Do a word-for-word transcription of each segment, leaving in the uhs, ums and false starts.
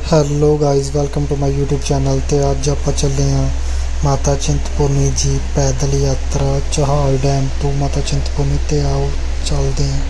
Hello guys, welcome to my YouTube channel. ਤੇ ਅੱਜ ਆਪਾਂ ਚੱਲੇ ਹਾਂ ਮਾਤਾ ਚਿੰਤਪੁਰਨੀ ਜੀ ਪੈਦਲ ਯਾਤਰਾ ਚੌਹਾਲ ਡੈਮ ਤੋਂ ਮਾਤਾ ਚਿੰਤਪੁਰਨੀ। ਤੇ ਆਓ ਚੱਲਦੇ ਹਾਂ।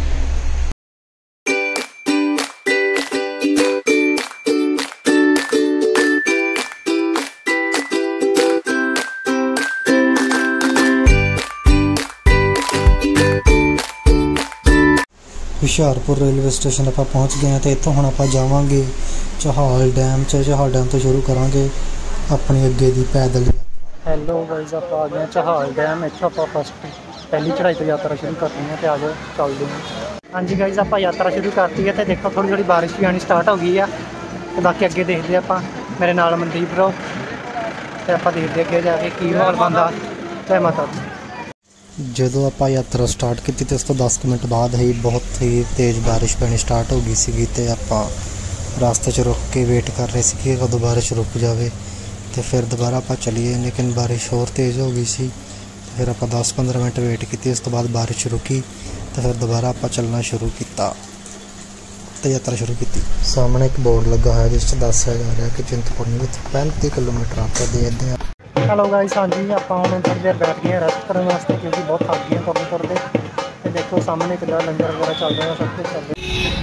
ਹੁਸ਼ਿਆਰਪੁਰ रेलवे स्टेशन ਆਪਾਂ पहुँच गए हैं। तो इतों ਹੁਣ ਆਪਾਂ ਜਾਵਾਂਗੇ ਚੌਹਾਲ डैम च ਚੌਹਾਲ डैम तो शुरू करांगे अपनी अगे की पैदल। हेलो गाइस, आप आ गए चौहाल डैम। इतों आप फस्ट पहली चढ़ाई तो यात्रा शुरू करनी है। तो आ जाओ चलते हैं। हाँ जी गाइस, आप यात्रा शुरू करती है। तो देखो थोड़ी थोड़ी बारिश भी आनी स्टार्ट हो गई है। तो बाकी अगे देखते आप मेरे नाल मनदीप रो। तो आप देखते अगे जाके की माहौल बनता। जय माता दी। ਜਦੋਂ ਆਪਾਂ ਯਾਤਰਾ ਸਟਾਰਟ ਕੀਤੀ ਤੇ ਉਸ ਤੋਂ ਦਸ ਮਿੰਟ ਬਾਅਦ ਹੀ ਬਹੁਤ ਹੀ ਤੇਜ਼ ਬਾਰਿਸ਼ ਪੈਣੀ ਸਟਾਰਟ ਹੋ ਗਈ ਸੀਗੀ। ਤੇ ਆਪਾਂ ਰਾਸਤੇ 'ਚ ਰੁਕ ਕੇ ਵੇਟ ਕਰ ਰਹੇ ਸੀ ਕਿ ਕਦੋਂ ਬਾਰਿਸ਼ ਰੁਕ ਜਾਵੇ ਤੇ ਫਿਰ ਦੁਬਾਰਾ ਆਪਾਂ ਚੱਲੀਏ। ਲੇਕਿਨ ਬਾਰਿਸ਼ ਹੋਰ ਤੇਜ਼ ਹੋ ਗਈ ਸੀ। ਤੇ ਫਿਰ ਆਪਾਂ ਦਸ ਪੰਦਰਾਂ ਮਿੰਟ ਵੇਟ ਕੀਤੀ। ਉਸ ਤੋਂ ਬਾਅਦ ਬਾਰਿਸ਼ ਰੁਕੀ ਤੇ ਫਿਰ ਦੁਬਾਰਾ ਆਪਾਂ ਚੱਲਣਾ ਸ਼ੁਰੂ ਕੀਤਾ ਤੇ ਯਾਤਰਾ ਸ਼ੁਰੂ ਕੀਤੀ। ਸਾਹਮਣੇ ਇੱਕ ਬੋਰਡ ਲੱਗਾ ਹੋਇਆ ਜਿਸ 'ਚ ਦੱਸਿਆ ਜਾ ਰਿਹਾ ਕਿ ਚਿੰਤਪੁਰਨੀ ਤੋਂ ਪੈਂਤੀ ਕਿਲੋमीटर ਆਪਾਂ ਦੇਖਦੇ ਹਾਂ। हेलो गाइस, हाँ जी, आप हम थोड़ी देर बैठ गए रेस्ट करने वास्ते क्योंकि बहुत थक गए तुरते तुरते। तो देखो सामने कितना लंगर वगैरह चल रहा है, सब कुछ चल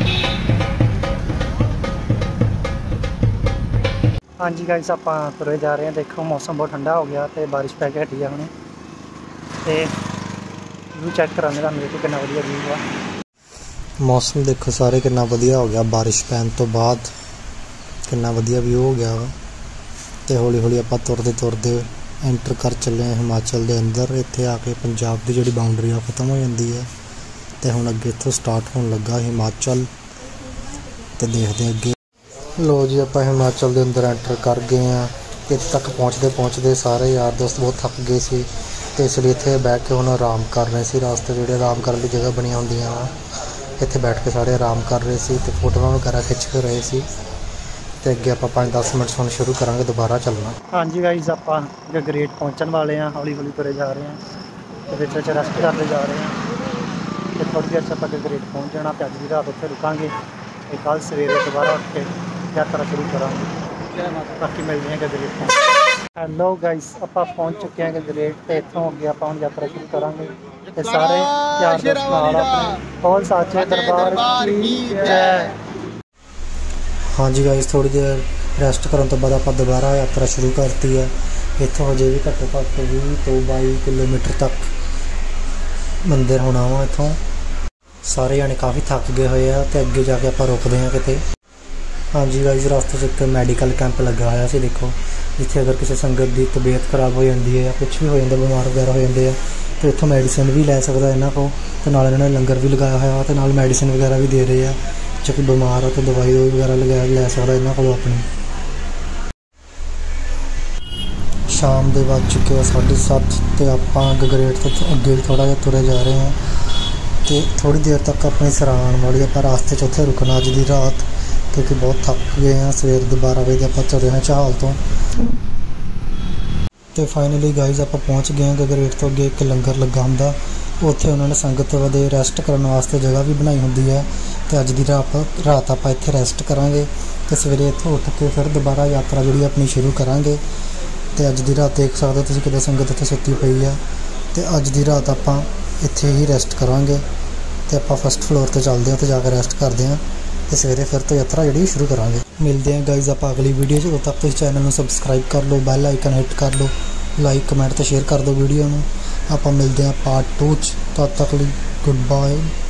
रहा है। हाँ जी गाइस, आप तुरे जा रहे हैं। देखो मौसम बहुत ठंडा हो गया तो बारिश पै के हटी है हमने। तो व्यू चैक कराने का देखो कितना वधिया व्यू है। मौसम देखो सारे कितना वधिया हो गया बारिश पैन तो बाद। कितना वधिया व्यू हो गया वा। तो हौली हौली आप तुरते तुरते एंटर कर चले हिमाचल के अंदर। इत्थे आके पंजाब की जी बाउंड्री खत्म हो जाती है। तो हुण अगे इत्थों स्टार्ट होने लगा हिमाचल। तो देखते हैं अगे। लो जी, आप हिमाचल के अंदर एंटर कर गए हैं। इत्थे तक पहुँचते पहुँचते सारे यार दोस्त बहुत थक गए सी। तो इसलिए इत्थे बैठ के हुण आराम कर रहे सी। रास्ते जोड़े आराम करने की जगह बनी होंदियां वा, इत्थे बैठ के सारे आराम कर रहे सी ते फोटोआं वगैरह खिच के रहे सी। तो अगे आप पाँच दस मिनट सुन शुरू करांगे दोबारा चलना। हाँ जी गाइस, आप गगरेट पहुँचने वाले हैं। हौली हौली तुरे जा रहे हैं। तो बिच बिच रेस्ट करते जा रहे हैं। तो थोड़ी देर से आप गगरेट पहुँच जाना। तो अज की रात उत्थे रुकांगे। तो कल सवेरे दोबारा उठ के यात्रा शुरू करांगे। बाकी मिलते हैं गगरेट पहुँच। हैलो गाइस, आप पहुँच चुके हैं गगरेट। तो इतों अगे आप यात्रा शुरू करांगे। तो सारे यार दोस्त नाल अपने कौल साचे दरबार की जय। हाँ जी गाइस, थोड़ी देर रेस्ट करने तो बाद आप दोबारा यात्रा शुरू करती है। इतों अजे भी घट्टो घट्ट भी तो बाई किलोमीटर तक मंदिर होना वा। इतों सारे जाने काफ़ी थक गए हुए हैं। तो अगे जाके आप रुकते हैं किते। हाँ जी गाइस, रास्ते से एक मैडिकल कैंप लगा हुआ से। देखो इतने अगर किसी संगत की तबीयत खराब हो जाती है या कुछ भी हो जाता, बीमार वगैरह हो जाते हैं, तो इतों मैडिसिन भी लै सकता इन्हों को। तो नाल इन्होंने लंगर भी लगाया हुआ तो नाल मैडिसिन वगैरह भी दे रहे हैं। जो कि बीमार है तो दवाई वगैरह लगा लै सकता इन्हों को अपनी। शाम के बज चुके हैं साढ़े सत्त। तो आप गगरेट तो अगे थोड़ा जहा तुरे जा रहे हैं। तो थोड़ी देर तक अपनी सराहन वाली आप रास्ते च उत्थे रुकना अज की रात, क्योंकि बहुत थक गए हैं। सवेर के बारह बजे आप तुरे हैं चौहाल तो। तो फाइनली गाइज आप पहुँच गए हैं गगरेट तो अगे एक लंगर लगा होंदा। उत्थे उन्होंने संगत वाले रेस्ट करने वास्ते जगह भी बनाई होंदी है। तो अज की रात रात आप इत्थे रेस्ट करांगे। तो सवेरे इत्थों उठ के फिर दोबारा यात्रा जी अपनी शुरू करांगे। तो अज की रात देख सकते हो तुसीं किद्दां संगत इत्थे सुत्ती पई है। तो अज की रात आप इत्थे ही रेस्ट करांगे। तो आप फस्ट फ्लोर पर चलते हैं, तो जाकर रेस्ट करते हैं। तो सवेरे फिर तो यात्रा जी शुरू करांगे। मिलते हैं गाइज आप अगली वीडियो। उदों तक तुसीं चैनल में सबसक्राइब कर लो, बैल आइकन हिट कर लो, लाइक कमेंट तो शेयर कर दो वीडियो में। आप मिलते हैं पार्ट टू। तब तक गुड बाय।